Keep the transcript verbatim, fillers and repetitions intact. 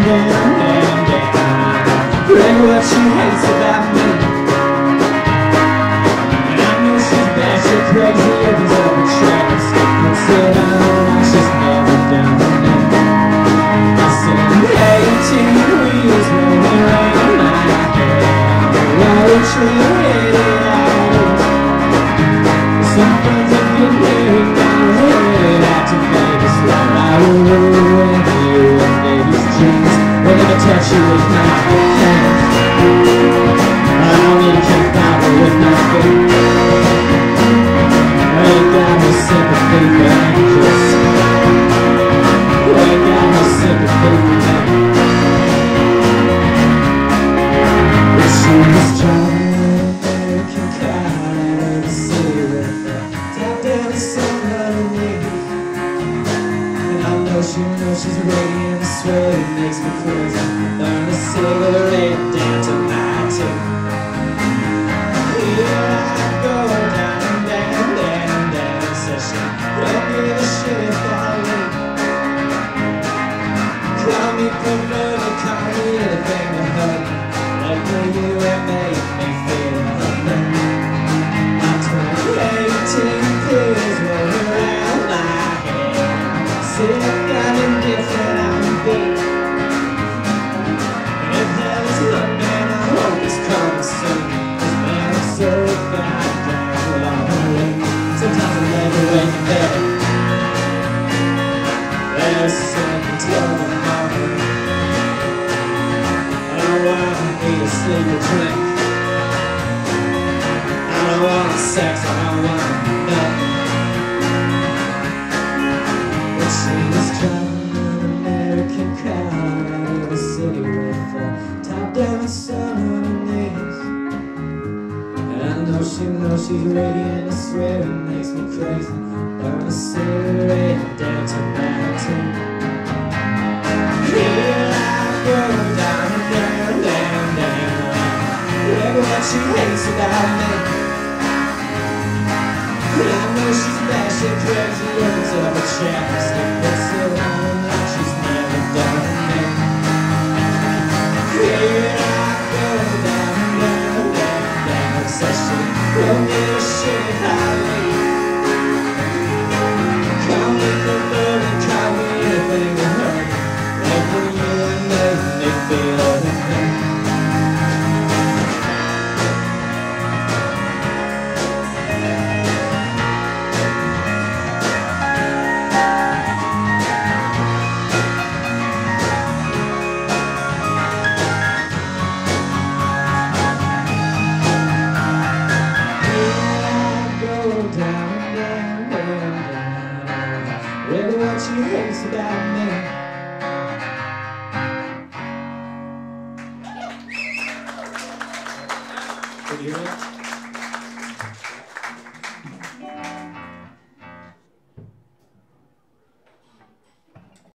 down, down, down. Remember what she hates about me. And I know she's bad, she's crazy, opens up a trap. But still I know she's never done me. I said eighteen wheels rolling around my head. Why tree headed out. Some friends have been married down the head out to Vegas. Well, I will ruin you in baby's jeans. We'll never touch you with my hands. I don't need a king power with my feet. I ain't got no sympathy for angels. I ain't got no sympathy for them. But she was driving American car in the city with the top down and sun underneath. And I know she knows she's radiant, sweat it makes me crazy. Burn a cigarette down to my teeth. Here I go down, down, down, down. Says she don't give a shit if I leave. Call me perverted, call me anything to hurt me. Like when you have made me feel nothing. I turned eighteen pills rolling around my head. Sick, I'm indifferent, I'm beat. And if hell is hot, man, I hope it's coming soon. Cause man, I'm so goddamn lonely. Sometimes I lay awake in bed. There's something till the morning. I don't wanna eat or sleep or drink. I don't want sex, I don't want nothing. But she was driving an American car out of the city with a top down and sun underneath. And I know she knows she's radiant, I swear it makes me crazy. Burn a cigarette down to my teeth. Here I go down, down, down, down. Whatever what she hates about me. And I know she's bad, she's crazy, opens up a chapstick. But still I know she's never done me. Here I go down, down, down, down. Says she don't give a shit if I leave. Call me perverted, call me anything to hurt me. Like when you and make me feel anything. Really what she hates about me. Can you hear that?